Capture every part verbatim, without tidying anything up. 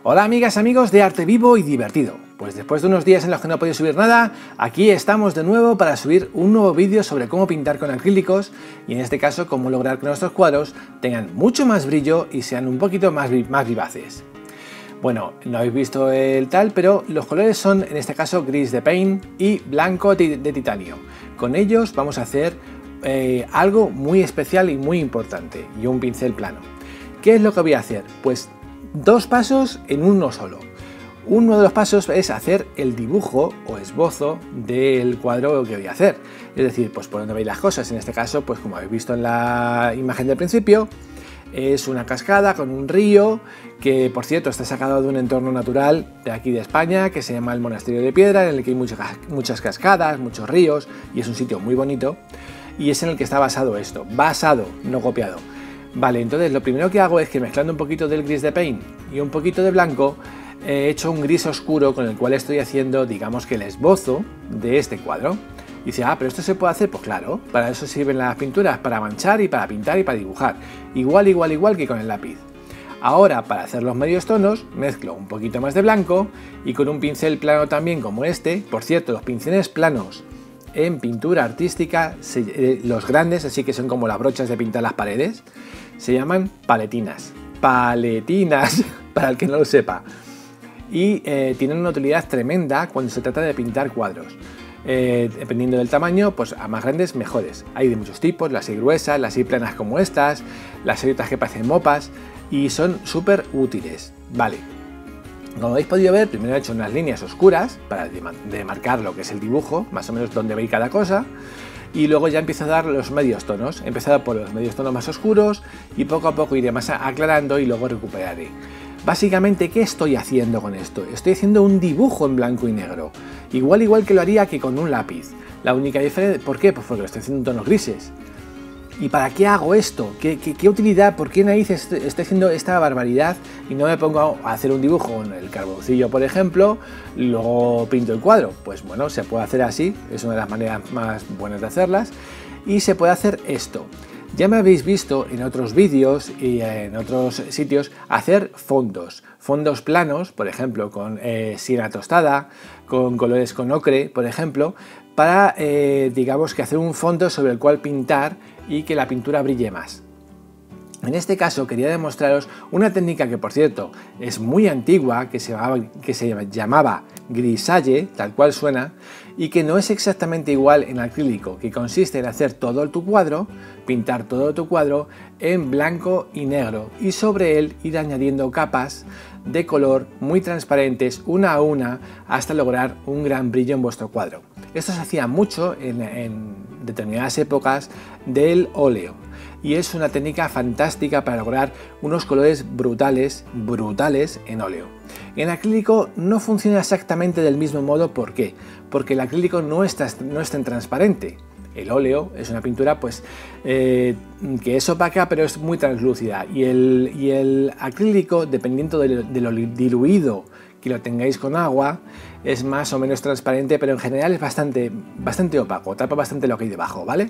Hola amigas, amigos de Arte Vivo y Divertido. Pues después de unos días en los que no he podido subir nada, aquí estamos de nuevo para subir un nuevo vídeo sobre cómo pintar con acrílicos y en este caso cómo lograr que nuestros cuadros tengan mucho más brillo y sean un poquito más, más vivaces. Bueno, no habéis visto el tal, pero los colores son en este caso gris de paint y blanco de titanio. Con ellos vamos a hacer eh, algo muy especial y muy importante, y un pincel plano. ¿Qué es lo que voy a hacer? Pues dos pasos en uno solo. Uno de los pasos es hacer el dibujo o esbozo del cuadro que voy a hacer. Es decir, pues por donde veis las cosas. En este caso, pues como habéis visto en la imagen del principio, es una cascada con un río que, por cierto, está sacado de un entorno natural de aquí de España que se llama el Monasterio de Piedra, en el que hay muchas, muchas cascadas, muchos ríos y es un sitio muy bonito. Y es en el que está basado esto. Basado, no copiado. Vale, entonces lo primero que hago es que mezclando un poquito del gris de paint y un poquito de blanco, he hecho un gris oscuro con el cual estoy haciendo, digamos que el esbozo de este cuadro. Y dice, ah, pero esto se puede hacer, pues claro, para eso sirven las pinturas, para manchar y para pintar y para dibujar. Igual, igual, igual que con el lápiz. Ahora, para hacer los medios tonos, mezclo un poquito más de blanco y con un pincel plano también como este. Por cierto, los pinceles planos en pintura artística, los grandes, así que son como las brochas de pintar las paredes, se llaman paletinas. Paletinas, para el que no lo sepa. Y eh, tienen una utilidad tremenda cuando se trata de pintar cuadros. Eh, dependiendo del tamaño, pues a más grandes mejores. Hay de muchos tipos, las hay gruesas, las hay planas como estas, las hay otras que parecen mopas y son súper útiles. Vale, como habéis podido ver, primero he hecho unas líneas oscuras para demarcar lo que es el dibujo, más o menos donde veis cada cosa, y luego ya empiezo a dar los medios tonos. He empezado por los medios tonos más oscuros y poco a poco iré más aclarando y luego recuperaré. Básicamente, ¿qué estoy haciendo con esto? Estoy haciendo un dibujo en blanco y negro, igual igual que lo haría que con un lápiz. La única diferencia, ¿por qué? Pues porque lo estoy haciendo en tonos grises. ¿Y para qué hago esto? ¿Qué, qué, qué utilidad? ¿Por qué narices estoy haciendo esta barbaridad y no me pongo a hacer un dibujo con el carboncillo, por ejemplo, y luego pinto el cuadro? Pues bueno, se puede hacer así, es una de las maneras más buenas de hacerlas, y se puede hacer esto. Ya me habéis visto en otros vídeos y en otros sitios hacer fondos, fondos planos, por ejemplo, con eh, siena tostada, con colores con ocre, por ejemplo, para, eh, digamos, que hacer un fondo sobre el cual pintar y que la pintura brille más. En este caso quería demostraros una técnica que, por cierto, es muy antigua, que se llamaba, que se llamaba grisaille, tal cual suena, y que no es exactamente igual en acrílico, que consiste en hacer todo tu cuadro, pintar todo tu cuadro en blanco y negro, y sobre él ir añadiendo capas de color muy transparentes una a una hasta lograr un gran brillo en vuestro cuadro. Esto se hacía mucho en, en determinadas épocas del óleo. Y es una técnica fantástica para lograr unos colores brutales, brutales en óleo. En acrílico no funciona exactamente del mismo modo. ¿Por qué? Porque el acrílico no está, no es tan transparente. El óleo es una pintura pues, eh, que es opaca pero es muy translúcida. Y el, y el acrílico, dependiendo de, de lo diluido que lo tengáis con agua, es más o menos transparente, pero en general es bastante, bastante opaco, tapa bastante lo que hay debajo, ¿vale?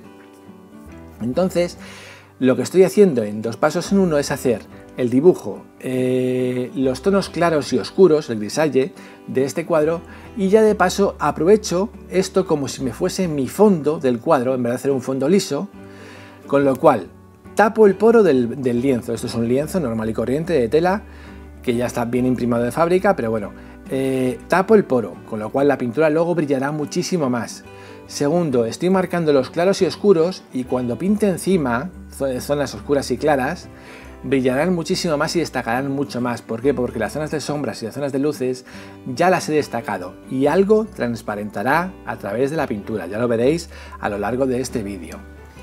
Entonces, lo que estoy haciendo en dos pasos en uno es hacer el dibujo, eh, los tonos claros y oscuros, el grisaille, de este cuadro, y ya de paso aprovecho esto como si me fuese mi fondo del cuadro, en vez de hacer un fondo liso, con lo cual tapo el poro del, del lienzo. Esto es un lienzo normal y corriente de tela, que ya está bien imprimado de fábrica, pero bueno, eh, tapo el poro, con lo cual la pintura luego brillará muchísimo más. Segundo, estoy marcando los claros y oscuros y cuando pinte encima, zonas oscuras y claras, brillarán muchísimo más y destacarán mucho más. ¿Por qué? Porque las zonas de sombras y las zonas de luces ya las he destacado y algo transparentará a través de la pintura, ya lo veréis a lo largo de este vídeo.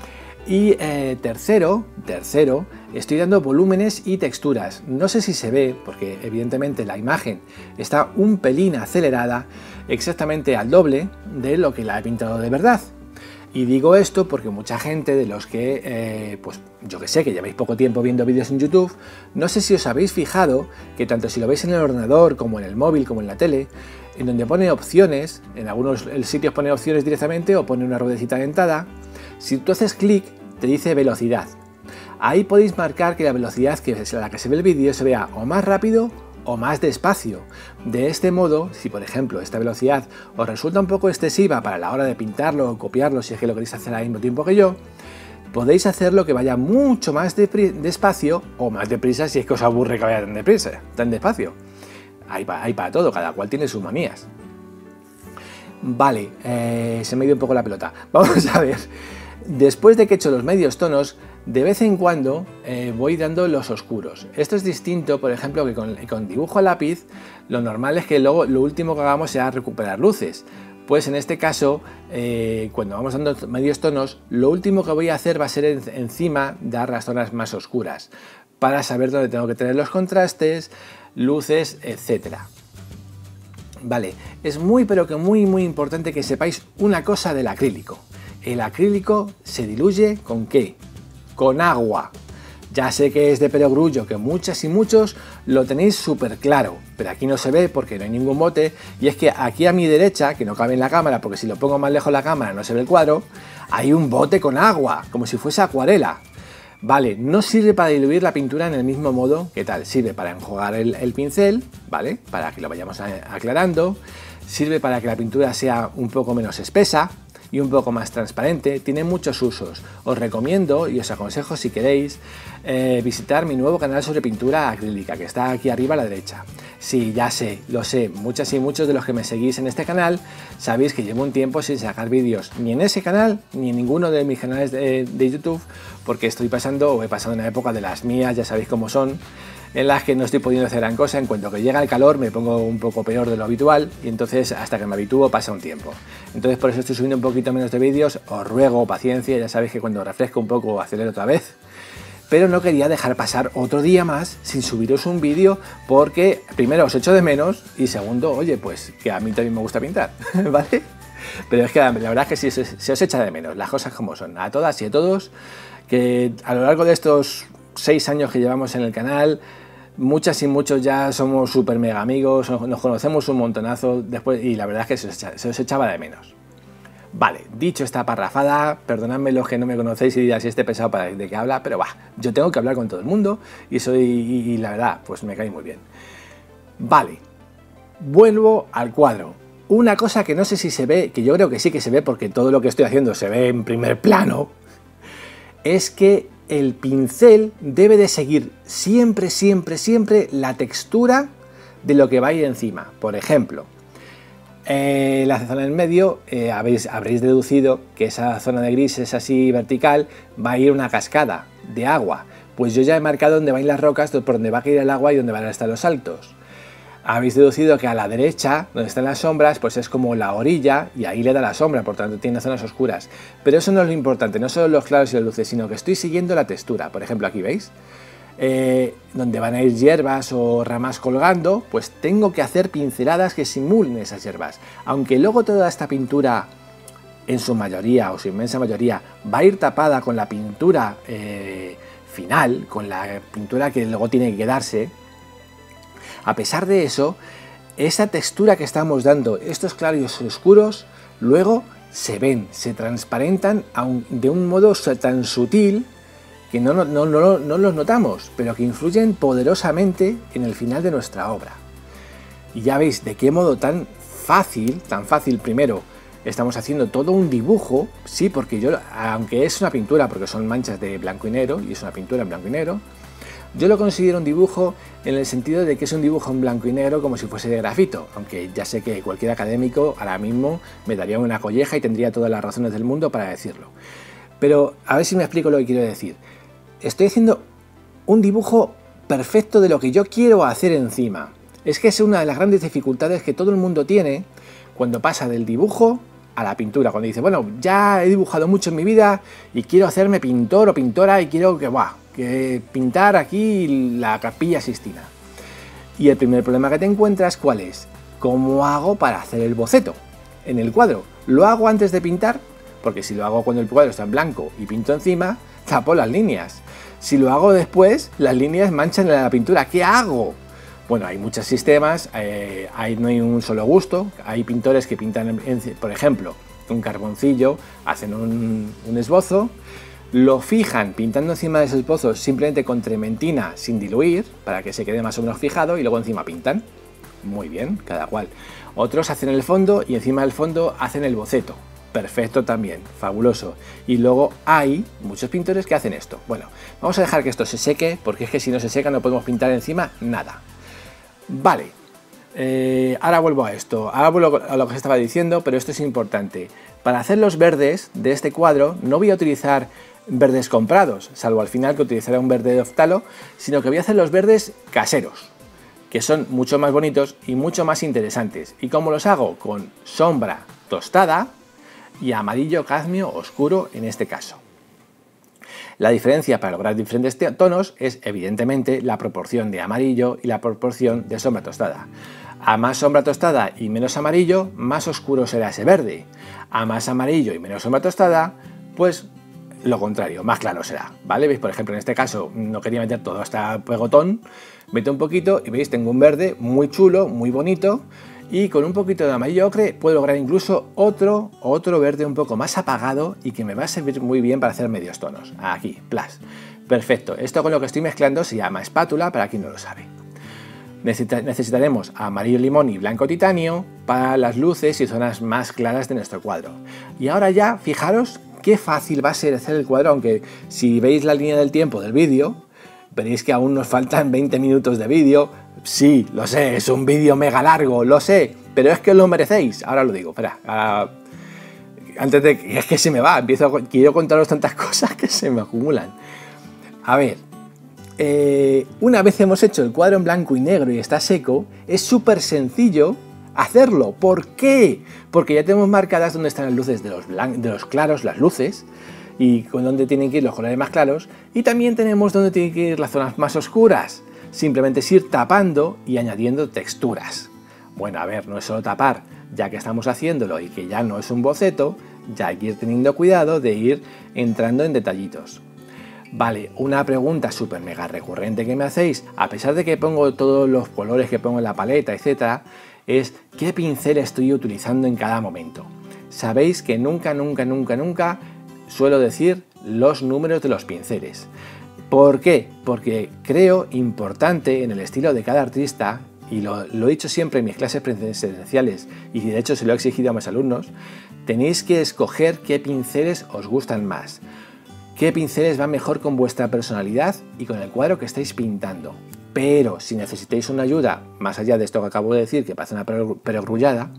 Y eh, tercero, tercero, estoy dando volúmenes y texturas. No sé si se ve, porque evidentemente la imagen está un pelín acelerada, exactamente al doble de lo que la he pintado de verdad. Y digo esto porque mucha gente de los que, eh, pues yo que sé, que lleváis poco tiempo viendo vídeos en YouTube, no sé si os habéis fijado que tanto si lo veis en el ordenador, como en el móvil, como en la tele, en donde pone opciones, en algunos sitios pone opciones directamente o pone una ruedecita dentada, si tú haces clic te dice velocidad. Ahí podéis marcar que la velocidad que es la que se ve el vídeo se vea o más rápido o o más despacio. De este modo, si por ejemplo esta velocidad os resulta un poco excesiva para la hora de pintarlo o copiarlo, si es que lo queréis hacer al mismo tiempo que yo, podéis hacerlo que vaya mucho más despacio o más deprisa si es que os aburre que vaya tan deprisa, tan despacio. Hay, hay para todo, cada cual tiene sus manías. Vale, eh, se me ha ido un poco la pelota. Vamos a ver. Después de que he hecho los medios tonos, de vez en cuando eh, voy dando los oscuros. Esto es distinto, por ejemplo, que con, con dibujo a lápiz, lo normal es que luego lo último que hagamos sea recuperar luces. Pues en este caso, eh, cuando vamos dando medios tonos, lo último que voy a hacer va a ser en, encima dar las zonas más oscuras, para saber dónde tengo que tener los contrastes, luces, etcétera. Vale, es muy pero que muy muy importante que sepáis una cosa del acrílico. El acrílico se diluye ¿con qué? Con agua. Ya sé que es de perogrullo, que muchas y muchos lo tenéis súper claro, pero aquí no se ve porque no hay ningún bote, y es que aquí a mi derecha, que no cabe en la cámara porque si lo pongo más lejos la cámara no se ve el cuadro, hay un bote con agua, como si fuese acuarela. Vale, no sirve para diluir la pintura en el mismo modo, ¿qué tal? Sirve para enjuagar el, el pincel, ¿vale? Para que lo vayamos aclarando, sirve para que la pintura sea un poco menos espesa y un poco más transparente, tiene muchos usos. Os recomiendo y os aconsejo, si queréis, eh, visitar mi nuevo canal sobre pintura acrílica, que está aquí arriba a la derecha. Sí, ya sé, lo sé, muchas y muchos de los que me seguís en este canal sabéis que llevo un tiempo sin sacar vídeos, ni en ese canal, ni en ninguno de mis canales de, de YouTube, porque estoy pasando, o he pasado una época de las mías, ya sabéis cómo son, en las que no estoy pudiendo hacer gran cosa. En cuanto que llega el calor me pongo un poco peor de lo habitual y entonces hasta que me habitúo pasa un tiempo. Entonces por eso estoy subiendo un poquito menos de vídeos, os ruego paciencia, ya sabéis que cuando refresco un poco acelero otra vez. Pero no quería dejar pasar otro día más sin subiros un vídeo porque primero os echo de menos y segundo, oye, pues que a mí también me gusta pintar, ¿vale? Pero es que la, la verdad es que sí, se, se os echa de menos, las cosas como son, a todas y a todos, que a lo largo de estos seis años que llevamos en el canal, muchas y muchos ya somos súper mega amigos, nos conocemos un montonazo después y la verdad es que se os, echa, se os echaba de menos. Vale, dicho esta parrafada, perdonadme los que no me conocéis y dirás si este pesado para de qué habla, pero va, yo tengo que hablar con todo el mundo y soy y, y la verdad, pues me cae muy bien. Vale, vuelvo al cuadro. Una cosa que no sé si se ve, que yo creo que sí que se ve porque todo lo que estoy haciendo se ve en primer plano, es que el pincel debe de seguir siempre, siempre, siempre la textura de lo que va a ir encima. Por ejemplo, eh, la zona en medio, eh, habéis, habréis deducido que esa zona de grises así vertical va a ir una cascada de agua. Pues yo ya he marcado dónde van las rocas, por donde va a caer el agua y dónde van a estar los saltos. Habéis deducido que a la derecha, donde están las sombras, pues es como la orilla y ahí le da la sombra, por tanto tiene zonas oscuras. Pero eso no es lo importante, no solo los claros y las luces, sino que estoy siguiendo la textura. Por ejemplo, aquí veis, eh, donde van a ir hierbas o ramas colgando, pues tengo que hacer pinceladas que simulen esas hierbas. Aunque luego toda esta pintura, en su mayoría o su inmensa mayoría, va a ir tapada con la pintura eh, final, con la pintura que luego tiene que quedarse. A pesar de eso, esa textura que estamos dando, estos claros y oscuros, luego se ven, se transparentan de un modo tan sutil que no, no, no, no, no los notamos, pero que influyen poderosamente en el final de nuestra obra. Y ya veis de qué modo tan fácil, tan fácil primero, estamos haciendo todo un dibujo, sí, porque yo, aunque es una pintura, porque son manchas de blanco y negro, y es una pintura en blanco y negro, yo lo considero un dibujo en el sentido de que es un dibujo en blanco y negro como si fuese de grafito, aunque ya sé que cualquier académico ahora mismo me daría una colleja y tendría todas las razones del mundo para decirlo. Pero a ver si me explico lo que quiero decir. Estoy haciendo un dibujo perfecto de lo que yo quiero hacer encima. Es que es una de las grandes dificultades que todo el mundo tiene cuando pasa del dibujo a la pintura, cuando dice, bueno, ya he dibujado mucho en mi vida y quiero hacerme pintor o pintora y quiero que, ¡buah!, que pintar aquí la Capilla Sixtina. Y el primer problema que te encuentras, ¿cuál es? ¿Cómo hago para hacer el boceto en el cuadro? ¿Lo hago antes de pintar? Porque si lo hago cuando el cuadro está en blanco y pinto encima, tapo las líneas. Si lo hago después, las líneas manchan la pintura. ¿Qué hago? Bueno, hay muchos sistemas, eh, hay, no hay un solo gusto. Hay pintores que pintan, en, por ejemplo, un carboncillo, hacen un, un esbozo, lo fijan pintando encima de esos pozos simplemente con trementina sin diluir, para que se quede más o menos fijado, y luego encima pintan. Muy bien, cada cual. Otros hacen el fondo y encima del fondo hacen el boceto. Perfecto también, fabuloso. Y luego hay muchos pintores que hacen esto. Bueno, vamos a dejar que esto se seque, porque es que si no se seca no podemos pintar encima nada. Vale, eh, ahora vuelvo a esto, ahora vuelvo a lo que os estaba diciendo, pero esto es importante. Para hacer los verdes de este cuadro no voy a utilizar verdes comprados, salvo al final que utilizaré un verde de oftalo, sino que voy a hacer los verdes caseros, que son mucho más bonitos y mucho más interesantes. ¿Y cómo los hago? Con sombra tostada y amarillo cadmio oscuro en este caso. La diferencia para lograr diferentes tonos es evidentemente la proporción de amarillo y la proporción de sombra tostada. A más sombra tostada y menos amarillo, más oscuro será ese verde. A más amarillo y menos sombra tostada, pues lo contrario, más claro será, ¿vale? ¿Veis? Por ejemplo, en este caso no quería meter todo hasta pegotón, meto un poquito y veis, tengo un verde muy chulo, muy bonito, y con un poquito de amarillo ocre puedo lograr incluso otro, otro verde un poco más apagado y que me va a servir muy bien para hacer medios tonos. Aquí, plus. Perfecto, esto con lo que estoy mezclando se llama espátula, para quien no lo sabe. Necesita, necesitaremos amarillo limón y blanco titanio para las luces y zonas más claras de nuestro cuadro. Y ahora ya, fijaros qué fácil va a ser hacer el cuadro, aunque si veis la línea del tiempo del vídeo, veréis que aún nos faltan veinte minutos de vídeo. Sí, lo sé, es un vídeo mega largo, lo sé, pero es que os lo merecéis. Ahora lo digo, espera, ahora, antes de que es que se me va, empiezo a, quiero contaros tantas cosas que se me acumulan. A ver, eh, una vez hemos hecho el cuadro en blanco y negro y está seco, es súper sencillo hacerlo. ¿Por qué? Porque ya tenemos marcadas dónde están las luces de los, de los claros, las luces, y con dónde tienen que ir los colores más claros, y también tenemos dónde tienen que ir las zonas más oscuras. Simplemente es ir tapando y añadiendo texturas. Bueno, a ver, no es solo tapar, ya que estamos haciéndolo y que ya no es un boceto, ya hay que ir teniendo cuidado de ir entrando en detallitos. Vale, una pregunta súper mega recurrente que me hacéis, a pesar de que pongo todos los colores que pongo en la paleta, etcétera, es ¿qué pincel estoy utilizando en cada momento? Sabéis que nunca, nunca, nunca, nunca suelo decir los números de los pinceles. ¿Por qué? Porque creo importante en el estilo de cada artista, y lo, lo he dicho siempre en mis clases presenciales, y de hecho se lo he exigido a mis alumnos, tenéis que escoger qué pinceles os gustan más. ¿Qué pinceles van mejor con vuestra personalidad y con el cuadro que estáis pintando? Pero si necesitáis una ayuda, más allá de esto que acabo de decir, que parece una perogrullada,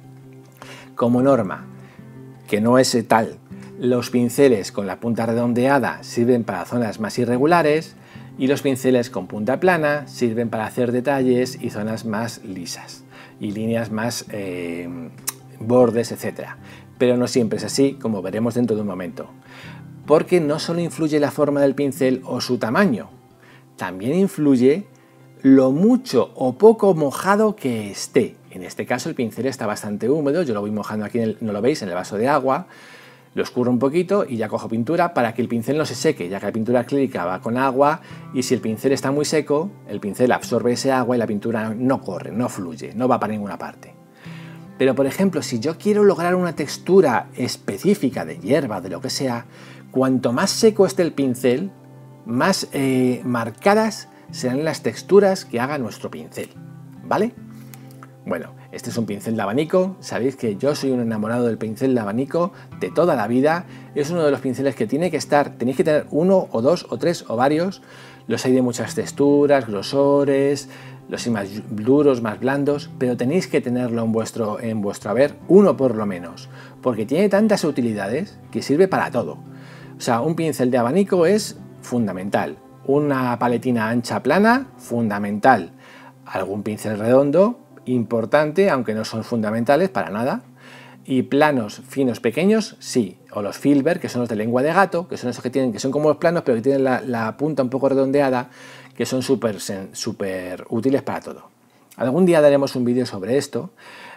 como norma, que no es tal, los pinceles con la punta redondeada sirven para zonas más irregulares y los pinceles con punta plana sirven para hacer detalles y zonas más lisas y líneas más eh, bordes, etcétera. Pero no siempre es así, como veremos dentro de un momento. Porque no solo influye la forma del pincel o su tamaño, también influye lo mucho o poco mojado que esté. En este caso el pincel está bastante húmedo, yo lo voy mojando aquí, en el, no lo veis, en el vaso de agua, lo escurro un poquito y ya cojo pintura para que el pincel no se seque, ya que la pintura acrílica va con agua y si el pincel está muy seco, el pincel absorbe ese agua y la pintura no corre, no fluye, no va para ninguna parte. Pero por ejemplo, si yo quiero lograr una textura específica de hierba, de lo que sea, cuanto más seco esté el pincel, más eh, marcadas serán las texturas que haga nuestro pincel, ¿vale? Bueno, este es un pincel de abanico, sabéis que yo soy un enamorado del pincel de abanico de toda la vida, es uno de los pinceles que tiene que estar, tenéis que tener uno o dos o tres o varios, los hay de muchas texturas, grosores, los hay más duros, más blandos, pero tenéis que tenerlo en vuestro, en vuestro haber, uno por lo menos, porque tiene tantas utilidades que sirve para todo. O sea, un pincel de abanico es fundamental, una paletina ancha plana, fundamental, algún pincel redondo, importante, aunque no son fundamentales para nada, y planos finos pequeños, sí, o los filbert, que son los de lengua de gato, que son esos que tienen, que son como los planos, pero que tienen la, la punta un poco redondeada, que son súper súper útiles para todo. Algún día daremos un vídeo sobre esto.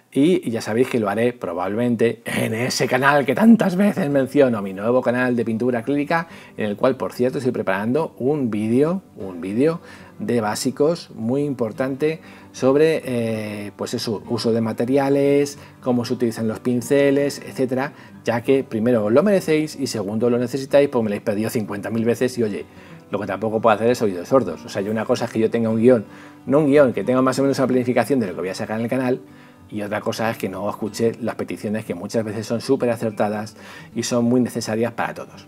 Y ya sabéis que lo haré probablemente en ese canal que tantas veces menciono, mi nuevo canal de pintura acrílica, en el cual, por cierto, estoy preparando un vídeo, un vídeo de básicos muy importante sobre eh, pues eso, uso de materiales, cómo se utilizan los pinceles, etcétera, ya que primero os lo merecéis y segundo lo necesitáis, pues me lo habéis pedido cincuenta mil veces y oye, lo que tampoco puedo hacer es oídos sordos. O sea, yo una cosa es que yo tenga un guión, no un guión, que tenga más o menos una planificación de lo que voy a sacar en el canal, y otra cosa es que no escuché las peticiones que muchas veces son súper acertadas y son muy necesarias para todos.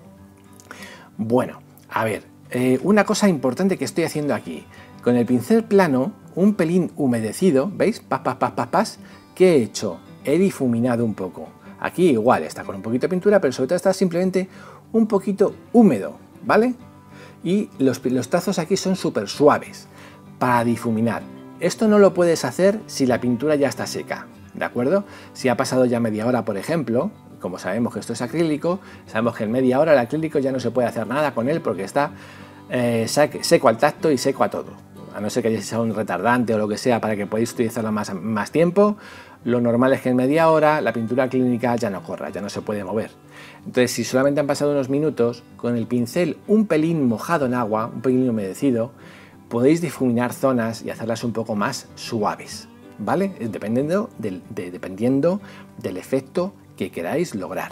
Bueno, a ver, eh, una cosa importante que estoy haciendo aquí. Con el pincel plano, un pelín humedecido, ¿veis? Pas, pas, pas, pas, pas. ¿Qué he hecho? He difuminado un poco. Aquí igual está con un poquito de pintura, pero sobre todo está simplemente un poquito húmedo, ¿vale? Y los, los trazos aquí son súper suaves para difuminar. Esto no lo puedes hacer si la pintura ya está seca, ¿de acuerdo? Si ha pasado ya media hora, por ejemplo, como sabemos que esto es acrílico, sabemos que en media hora el acrílico ya no se puede hacer nada con él porque está eh, seco al tacto y seco a todo. A no ser que sea un retardante o lo que sea para que podáis utilizarlo más, más tiempo, lo normal es que en media hora la pintura acrílica ya no corra, ya no se puede mover. Entonces, si solamente han pasado unos minutos, con el pincel un pelín mojado en agua, un pelín humedecido, podéis difuminar zonas y hacerlas un poco más suaves, ¿vale? Dependiendo del, de, dependiendo del efecto que queráis lograr.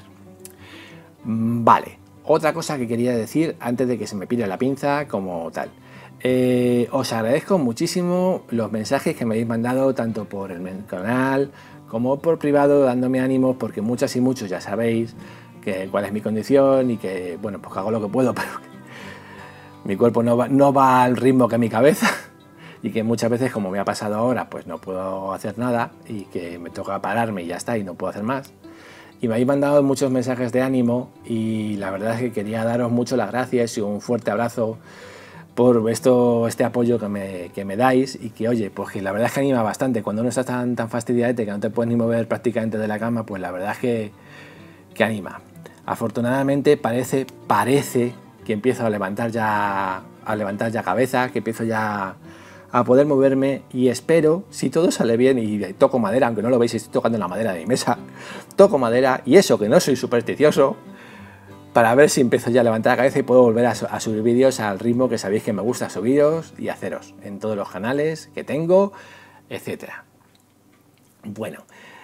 Vale, otra cosa que quería decir antes de que se me pire la pinza como tal. Eh, os agradezco muchísimo los mensajes que me habéis mandado tanto por el canal como por privado dándome ánimos, porque muchas y muchos ya sabéis que, cuál es mi condición y que, bueno, pues hago lo que puedo, pero mi cuerpo no va, no va al ritmo que mi cabeza y que muchas veces, como me ha pasado ahora, pues no puedo hacer nada y que me toca pararme y ya está y no puedo hacer más. Y me habéis mandado muchos mensajes de ánimo y la verdad es que quería daros mucho las gracias y un fuerte abrazo por esto, este apoyo que me, que me dais y que, oye, pues que la verdad es que anima bastante. Cuando uno está tan, tan fastidiado que no te puedes ni mover prácticamente de la cama, pues la verdad es que, que anima. Afortunadamente parece, parece que empiezo a levantar ya a levantar ya cabeza, que empiezo ya a poder moverme y espero, si todo sale bien y toco madera, aunque no lo veis, estoy tocando la madera de mi mesa, toco madera y eso que no soy supersticioso, para ver si empiezo ya a levantar la cabeza y puedo volver a, a subir vídeos al ritmo que sabéis que me gusta subiros y haceros en todos los canales que tengo, etcétera. Bueno,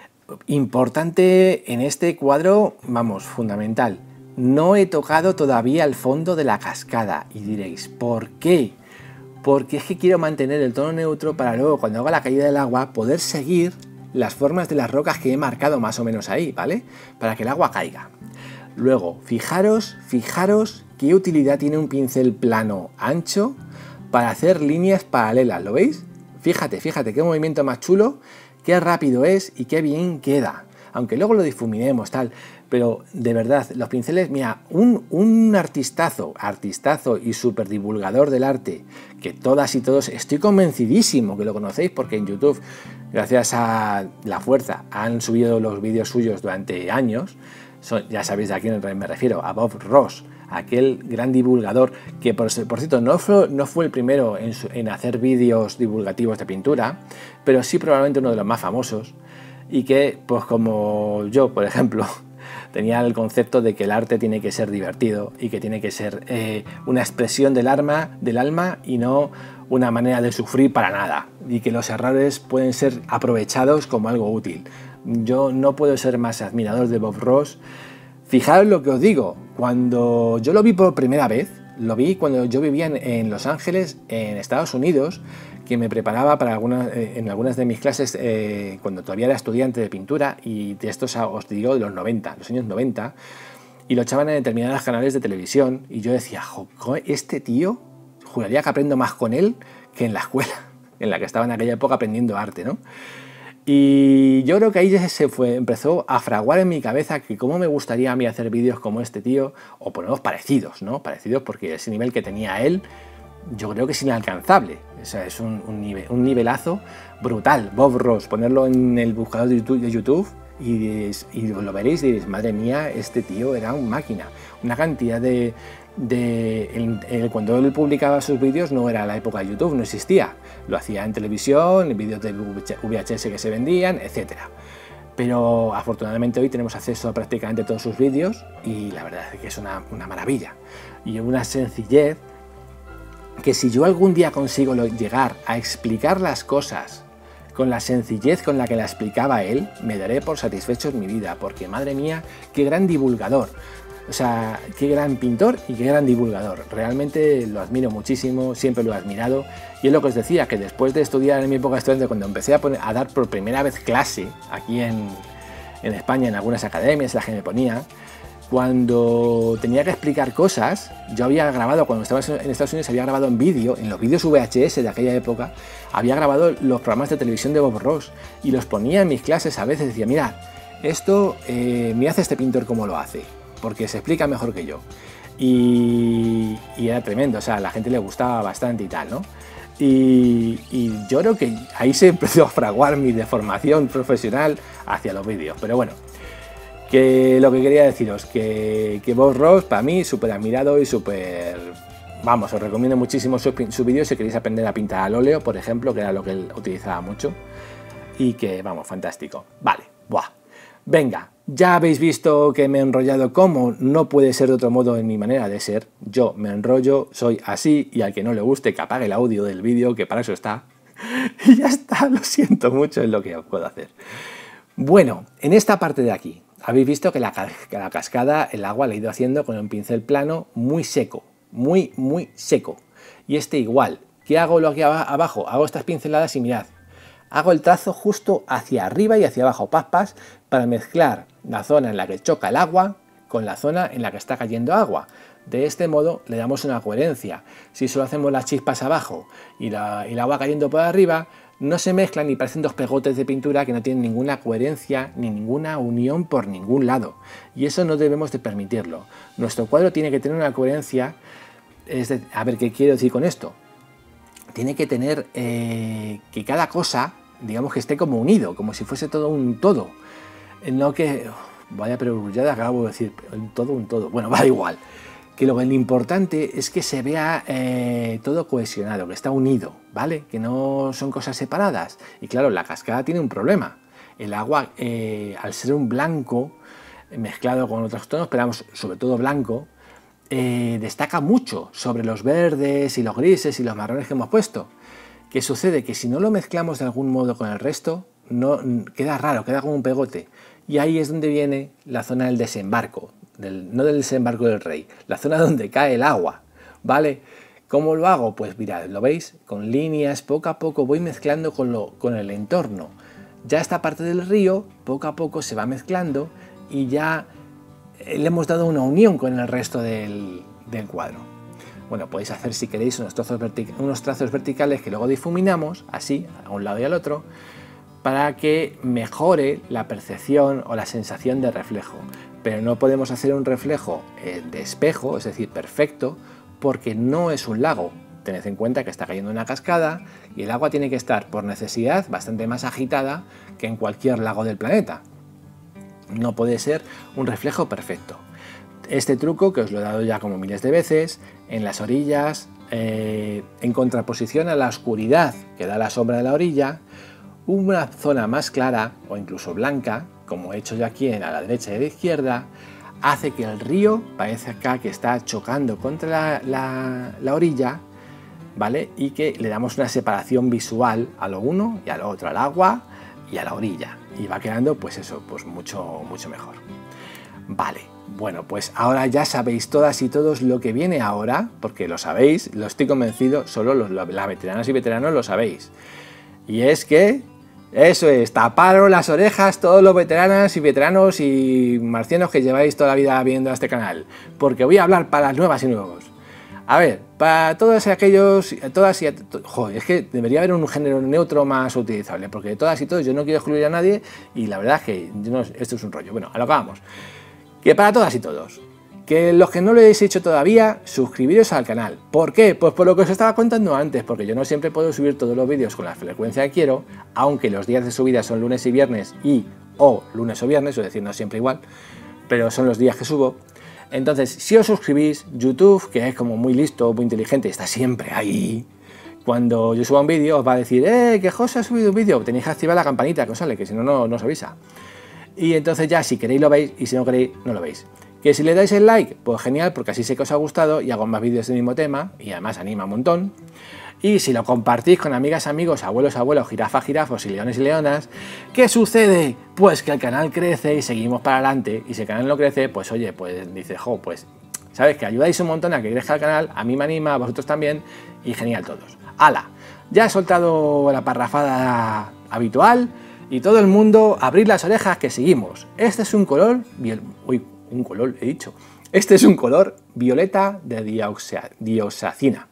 importante en este cuadro, vamos, fundamental. No he tocado todavía el fondo de la cascada y diréis, ¿por qué? Porque es que quiero mantener el tono neutro para luego, cuando haga la caída del agua, poder seguir las formas de las rocas que he marcado más o menos ahí, ¿vale? Para que el agua caiga. Luego, fijaros, fijaros qué utilidad tiene un pincel plano ancho para hacer líneas paralelas, ¿lo veis? Fíjate, fíjate, qué movimiento más chulo, qué rápido es y qué bien queda. Aunque luego lo difuminemos, tal, pero de verdad, los pinceles, mira, un, un artistazo, artistazo y súper divulgador del arte, que todas y todos, estoy convencidísimo que lo conocéis porque en YouTube, gracias a La Fuerza, han subido los vídeos suyos durante años. Son, ya sabéis a quién me refiero, a Bob Ross, aquel gran divulgador que, por, por cierto, no fue, no fue el primero en, su, en hacer vídeos divulgativos de pintura, pero sí probablemente uno de los más famosos, y que, pues como yo, por ejemplo, tenía el concepto de que el arte tiene que ser divertido y que tiene que ser eh, una expresión del alma, del alma y no una manera de sufrir para nada, y que los errores pueden ser aprovechados como algo útil. Yo no puedo ser más admirador de Bob Ross. Fijaros lo que os digo, cuando yo lo vi por primera vez, lo vi cuando yo vivía en, en Los Ángeles, en Estados Unidos, que me preparaba para algunas, eh, en algunas de mis clases eh, cuando todavía era estudiante de pintura, y de estos os digo de los noventa, los años noventa, y lo echaban en determinados canales de televisión, y yo decía, jo, este tío, juraría que aprendo más con él que en la escuela, en la que estaba en aquella época aprendiendo arte, ¿no? Y yo creo que ahí se fue, empezó a fraguar en mi cabeza que cómo me gustaría a mí hacer vídeos como este tío, o por lo menos parecidos, ¿no? Parecidos porque ese nivel que tenía él, yo creo que es inalcanzable. O sea, es un, un, nivel, un nivelazo brutal. Bob Ross, ponerlo en el buscador de YouTube, de YouTube y, diréis, y lo veréis y diréis, madre mía, este tío era una máquina. Una cantidad de... de el, el, cuando él publicaba sus vídeos no era la época de YouTube, no existía. Lo hacía en televisión, en vídeos de V H S que se vendían, etcétera. Pero afortunadamente hoy tenemos acceso a prácticamente todos sus vídeos y la verdad es que es una, una maravilla. Y una sencillez que si yo algún día consigo llegar a explicar las cosas con la sencillez con la que la explicaba él, me daré por satisfecho en mi vida, porque madre mía, qué gran divulgador. O sea, qué gran pintor y qué gran divulgador. Realmente lo admiro muchísimo, siempre lo he admirado. Y es lo que os decía, que después de estudiar en mi época de estudiante, cuando empecé a, poner, a dar por primera vez clase aquí en, en España, en algunas academias, las que me ponía, cuando tenía que explicar cosas, yo había grabado, cuando estaba en Estados Unidos, había grabado en vídeo, en los vídeos V H S de aquella época, había grabado los programas de televisión de Bob Ross y los ponía en mis clases a veces, decía, mirad, esto eh, me hace este pintor como lo hace, porque se explica mejor que yo. Y, y era tremendo, o sea, a la gente le gustaba bastante y tal, ¿no? Y, y yo creo que ahí se empezó a fraguar mi deformación profesional hacia los vídeos, pero bueno. Que lo que quería deciros, que, que Bob Ross, para mí, súper admirado y súper... Vamos, os recomiendo muchísimo sus su vídeos si queréis aprender a pintar al óleo, por ejemplo, que era lo que él utilizaba mucho. Y que, vamos, fantástico. Vale, buah. Venga, ya habéis visto que me he enrollado como no puede ser de otro modo en mi manera de ser. Yo me enrollo, soy así, y al que no le guste que apague el audio del vídeo, que para eso está. Y ya está, lo siento mucho, es lo que puedo hacer. Bueno, en esta parte de aquí, habéis visto que la, que la cascada, el agua la he ido haciendo con un pincel plano muy seco, muy, muy seco. Y este igual. ¿Qué hago lo aquí abajo? Hago estas pinceladas y mirad, hago el trazo justo hacia arriba y hacia abajo, paspas, para mezclar la zona en la que choca el agua con la zona en la que está cayendo agua. De este modo le damos una coherencia. Si solo hacemos las chispas abajo y, la, y el agua cayendo por arriba, no se mezclan ni parecen dos pegotes de pintura que no tienen ninguna coherencia ni ninguna unión por ningún lado. Y eso no debemos de permitirlo. Nuestro cuadro tiene que tener una coherencia. Es de, a ver, ¿qué quiero decir con esto? Tiene que tener eh, que cada cosa, digamos que esté como unido, como si fuese todo un todo. No que... Vaya perogrullada, acabo de decir, todo un todo. Bueno, va igual. Que lo importante es que se vea eh, todo cohesionado, que está unido, ¿vale? Que no son cosas separadas. Y claro, la cascada tiene un problema. El agua, eh, al ser un blanco mezclado con otros tonos, pero vamos, sobre todo blanco, eh, destaca mucho sobre los verdes y los grises y los marrones que hemos puesto. ¿Qué sucede? Que si no lo mezclamos de algún modo con el resto, no, queda raro, queda como un pegote. Y ahí es donde viene la zona del desembarco. Del, no del desembarco del rey, la zona donde cae el agua, ¿vale? ¿Cómo lo hago? Pues mirad, ¿lo veis? Con líneas, poco a poco voy mezclando con, lo, con el entorno. Ya esta parte del río, poco a poco se va mezclando y ya le hemos dado una unión con el resto del, del cuadro. Bueno, podéis hacer si queréis unos, trozos unos trazos verticales que luego difuminamos, así, a un lado y al otro, para que mejore la percepción o la sensación de reflejo. Pero no podemos hacer un reflejo de espejo, es decir, perfecto, porque no es un lago. Tened en cuenta que está cayendo una cascada y el agua tiene que estar, por necesidad, bastante más agitada que en cualquier lago del planeta. No puede ser un reflejo perfecto. Este truco, que os lo he dado ya como miles de veces, en las orillas, eh, en contraposición a la oscuridad que da la sombra de la orilla, una zona más clara o incluso blanca, como he hecho yo aquí en a la derecha y a la izquierda, hace que el río parece acá que está chocando contra la, la, la orilla, ¿vale? Y que le damos una separación visual a lo uno y a lo otro, al agua y a la orilla. Y va quedando, pues eso, pues mucho, mucho mejor. Vale, bueno, pues ahora ya sabéis todas y todos lo que viene ahora, porque lo sabéis, lo estoy convencido, solo los la veteranas y veteranos lo sabéis. Y es que... Eso es, taparos las orejas todos los veteranas y veteranos y marcianos que lleváis toda la vida viendo a este canal, porque voy a hablar para las nuevas y nuevos. A ver, para todos aquellos, todas y... Joder, es que debería haber un género neutro más utilizable, porque de todas y todos yo no quiero excluir a nadie y la verdad es que yo no, esto es un rollo. Bueno, a lo que vamos. Que para todas y todos. Que los que no lo habéis hecho todavía, suscribiros al canal. ¿Por qué? Pues por lo que os estaba contando antes, porque yo no siempre puedo subir todos los vídeos con la frecuencia que quiero, aunque los días de subida son lunes y viernes y o lunes o viernes, es decir, no siempre igual, pero son los días que subo. Entonces, si os suscribís, YouTube, que es como muy listo, muy inteligente, está siempre ahí. Cuando yo suba un vídeo os va a decir, eh, que José ha subido un vídeo, tenéis que activar la campanita que os sale, que si no, no, no os avisa. Y entonces ya, si queréis lo veis, y si no queréis, no lo veis. Que si le dais el like, pues genial, porque así sé que os ha gustado y hago más vídeos del mismo tema, y además anima un montón. Y si lo compartís con amigas, amigos, abuelos, abuelos, jirafas, jirafos y leones y leonas, ¿qué sucede? Pues que el canal crece y seguimos para adelante, y si el canal no crece, pues oye, pues dice, jo, pues, ¿sabes? Que ayudáis un montón a que crezca el canal, a mí me anima, a vosotros también, y genial todos. ¡Hala! Ya he soltado la parrafada habitual, y todo el mundo, abrid las orejas que seguimos. Este es un color, uy, un color, he dicho, este es un color violeta de dioxa, dioxazina.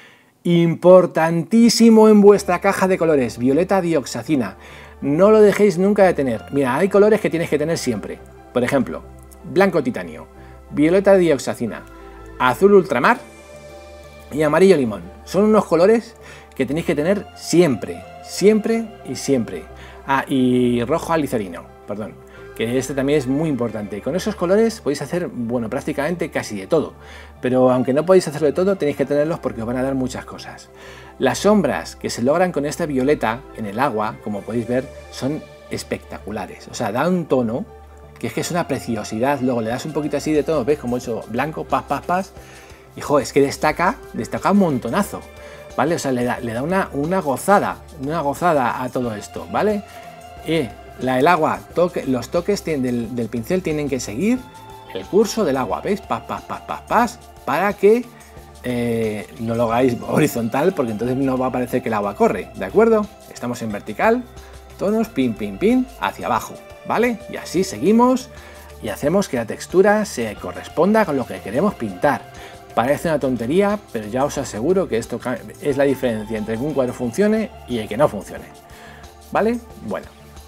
Importantísimo en vuestra caja de colores, violeta dioxazina. No lo dejéis nunca de tener. Mira, hay colores que tienes que tener siempre. Por ejemplo, blanco titanio, violeta dioxazina, azul ultramar y amarillo limón. Son unos colores que tenéis que tener siempre, siempre y siempre. Ah, y rojo alicerino, perdón, que este también es muy importante. Con esos colores podéis hacer, bueno, prácticamente casi de todo, pero aunque no podéis hacerlo de todo, tenéis que tenerlos porque os van a dar muchas cosas. Las sombras que se logran con esta violeta en el agua, como podéis ver, son espectaculares. O sea, da un tono que es que es una preciosidad. Luego le das un poquito así de tono, ¿ves? Como hecho blanco, pas, pas, pas, y jo, es que destaca, destaca un montonazo, ¿vale? O sea, le da, le da una, una gozada, una gozada a todo esto, ¿vale? Y la, el agua, toque, los toques del, del pincel tienen que seguir el curso del agua, ¿veis? Pas, pas, pas, pas, pas, para que eh, no lo hagáis horizontal, porque entonces no va a parecer que el agua corre, ¿de acuerdo? Estamos en vertical, tonos, pin, pin, pin, hacia abajo, ¿vale? Y así seguimos y hacemos que la textura se corresponda con lo que queremos pintar. Parece una tontería, pero ya os aseguro que esto es la diferencia entre que un cuadro funcione y el que no funcione, ¿vale? Bueno.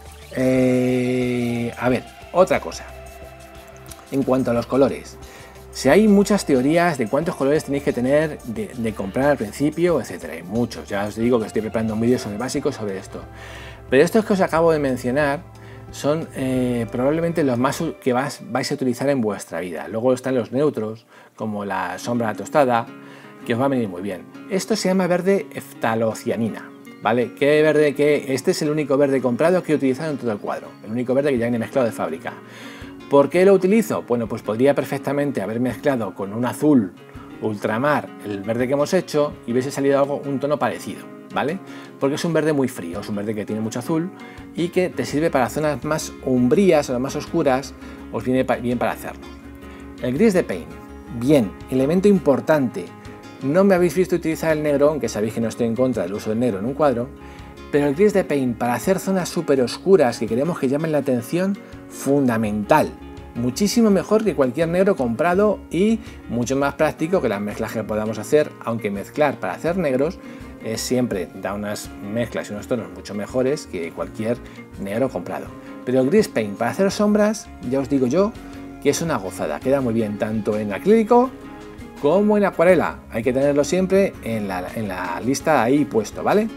Eh, a ver, otra cosa. En cuanto a los colores, si hay muchas teorías de cuántos colores tenéis que tener de, de comprar al principio, etcétera. Hay muchos, ya os digo que estoy preparando un vídeo sobre básicos sobre esto. Pero estos que os acabo de mencionar son eh, probablemente los más que vas, vais a utilizar en vuestra vida. Luego están los neutros, como la sombra tostada, que os va a venir muy bien. Esto se llama verde ftalocianina. ¿Vale? ¿Qué verde? Que este es el único verde comprado que he utilizado en todo el cuadro, el único verde que ya viene mezclado de fábrica. ¿Por qué lo utilizo? Bueno, pues podría perfectamente haber mezclado con un azul ultramar el verde que hemos hecho y hubiese salido algo, un tono parecido, ¿vale? Porque es un verde muy frío, es un verde que tiene mucho azul y que te sirve para zonas más umbrías o las más oscuras, os viene bien para hacerlo. El gris de paint, bien, elemento importante. No me habéis visto utilizar el negro, aunque sabéis que no estoy en contra del uso del negro en un cuadro, pero el gris de paint para hacer zonas súper oscuras que queremos que llamen la atención, fundamental. Muchísimo mejor que cualquier negro comprado y mucho más práctico que las mezclas que podamos hacer, aunque mezclar para hacer negros es siempre da unas mezclas y unos tonos mucho mejores que cualquier negro comprado. Pero el gris paint para hacer sombras, ya os digo yo, que es una gozada, queda muy bien tanto en acrílico como en acuarela, hay que tenerlo siempre en la, en la lista ahí puesto, ¿vale?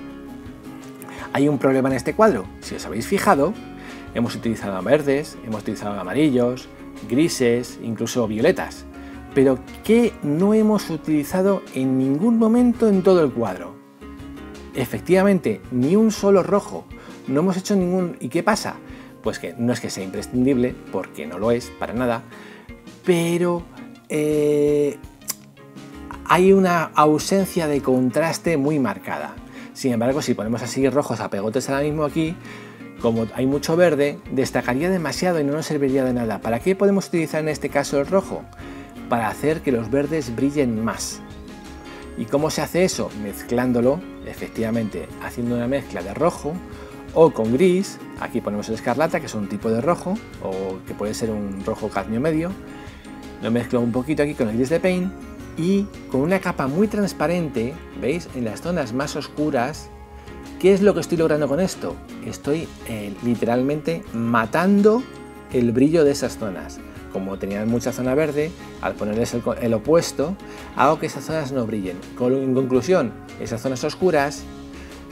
Hay un problema en este cuadro, si os habéis fijado, hemos utilizado verdes, hemos utilizado amarillos, grises, incluso violetas, pero ¿qué no hemos utilizado en ningún momento en todo el cuadro? Efectivamente, ni un solo rojo, no hemos hecho ningún... ¿Y qué pasa? Pues que no es que sea imprescindible, porque no lo es para nada, pero... Eh, hay una ausencia de contraste muy marcada. Sin embargo, si ponemos así rojos a pegotes ahora mismo aquí, como hay mucho verde, destacaría demasiado y no nos serviría de nada. ¿Para qué podemos utilizar en este caso el rojo? Para hacer que los verdes brillen más. ¿Y cómo se hace eso? Mezclándolo, efectivamente, haciendo una mezcla de rojo o con gris. Aquí ponemos el escarlata, que es un tipo de rojo, o que puede ser un rojo cadmio medio. Lo mezclo un poquito aquí con el gris de paint y con una capa muy transparente, ¿veis? En las zonas más oscuras. ¿Qué es lo que estoy logrando con esto? Estoy eh, literalmente matando el brillo de esas zonas. Como tenían mucha zona verde, al ponerles el, el opuesto, hago que esas zonas no brillen. En conclusión, esas zonas oscuras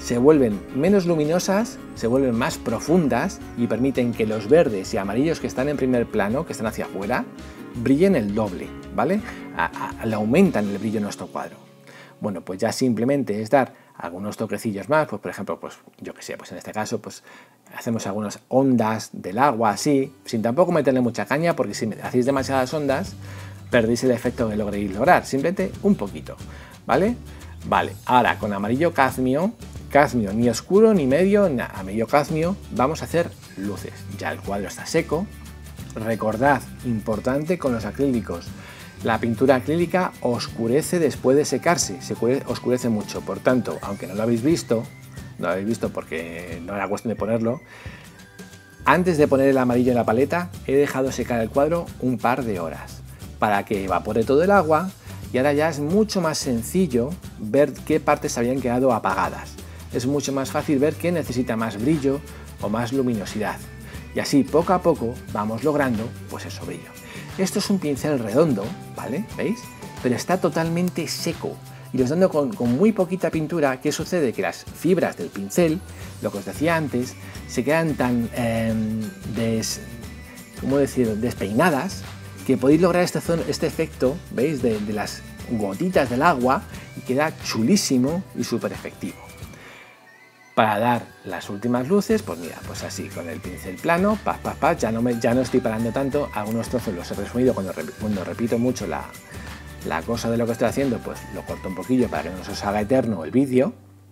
se vuelven menos luminosas, se vuelven más profundas y permiten que los verdes y amarillos que están en primer plano, que están hacia afuera, brillen el doble, ¿vale? A, a, le aumentan el brillo en nuestro cuadro. Bueno, pues ya simplemente es dar algunos toquecillos más, pues por ejemplo, pues yo que sé, pues en este caso, pues hacemos algunas ondas del agua así, sin tampoco meterle mucha caña, porque si hacéis demasiadas ondas, perdéis el efecto que logréis lograr, simplemente un poquito, ¿vale? Vale, ahora con amarillo cadmio, cadmio ni oscuro ni medio, ni a medio cadmio, vamos a hacer luces. Ya el cuadro está seco. Recordad, importante con los acrílicos, la pintura acrílica oscurece después de secarse, se oscurece mucho, por tanto, aunque no lo habéis visto, no lo habéis visto porque no era cuestión de ponerlo, antes de poner el amarillo en la paleta he dejado secar el cuadro un par de horas para que evapore todo el agua y ahora ya es mucho más sencillo ver qué partes habían quedado apagadas. Es mucho más fácil ver qué necesita más brillo o más luminosidad. Y así poco a poco vamos logrando pues eso, brillo. Esto es un pincel redondo, ¿vale? ¿Veis? Pero está totalmente seco. Y lo estoy dando con, con muy poquita pintura. ¿Qué sucede? Que las fibras del pincel, lo que os decía antes, se quedan tan eh, des, ¿cómo decir? despeinadas que podéis lograr este, este efecto, ¿veis? De, de las gotitas del agua y queda chulísimo y súper efectivo. Para dar las últimas luces, pues mira, pues así, con el pincel plano, paz, paz, paz, ya no, me, ya no estoy parando tanto, algunos trozos los he resumido, cuando, cuando repito mucho la, la cosa de lo que estoy haciendo, pues lo corto un poquillo para que no se os haga eterno el vídeo.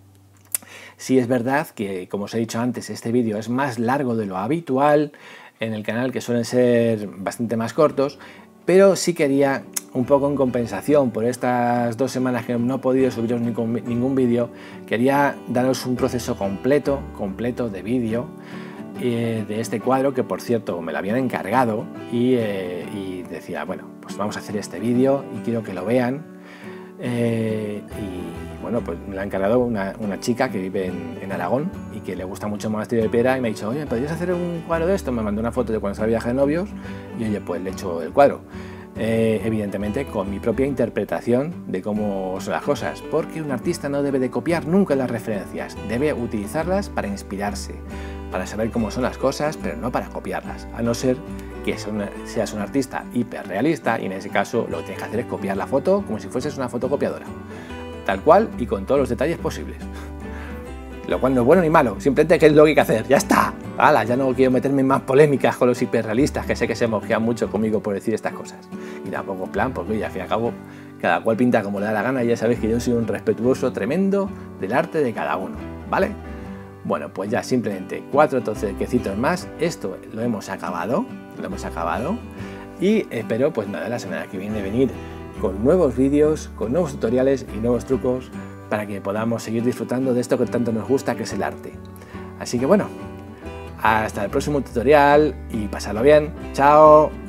Sí es verdad que, como os he dicho antes, este vídeo es más largo de lo habitual en el canal, que suelen ser bastante más cortos, pero sí quería, un poco en compensación por estas dos semanas que no he podido subiros ningún vídeo, quería daros un proceso completo, completo de vídeo eh, de este cuadro, que por cierto me lo habían encargado y, eh, y decía, bueno, pues vamos a hacer este vídeo y quiero que lo vean. Eh, y bueno, pues me lo ha encargado una, una chica que vive en, en Aragón y que le gusta mucho el monasterio de Piedra y me ha dicho, oye, ¿podrías hacer un cuadro de esto? Me mandó una foto de cuando estaba de viaje de novios y oye, pues le he hecho el cuadro. Eh, evidentemente con mi propia interpretación de cómo son las cosas, porque un artista no debe de copiar nunca las referencias, debe utilizarlas para inspirarse, para saber cómo son las cosas, pero no para copiarlas, a no ser que seas un artista hiperrealista y en ese caso lo que tienes que hacer es copiar la foto como si fueses una fotocopiadora, tal cual y con todos los detalles posibles. Lo cual no es bueno ni malo, simplemente que es lo que hay que hacer, ya está. ¡Hala! Ya no quiero meterme en más polémicas con los hiperrealistas, que sé que se mosquean mucho conmigo por decir estas cosas. Y tampoco en plan, porque oye, al fin y al cabo, cada cual pinta como le da la gana y ya sabéis que yo soy un respetuoso tremendo del arte de cada uno, ¿vale? Bueno, pues ya simplemente cuatro toquecitos más, esto lo hemos acabado, lo hemos acabado. Y espero, pues nada, la semana que viene venir con nuevos vídeos, con nuevos tutoriales y nuevos trucos para que podamos seguir disfrutando de esto que tanto nos gusta, que es el arte. Así que bueno, hasta el próximo tutorial y pasadlo bien. ¡Chao!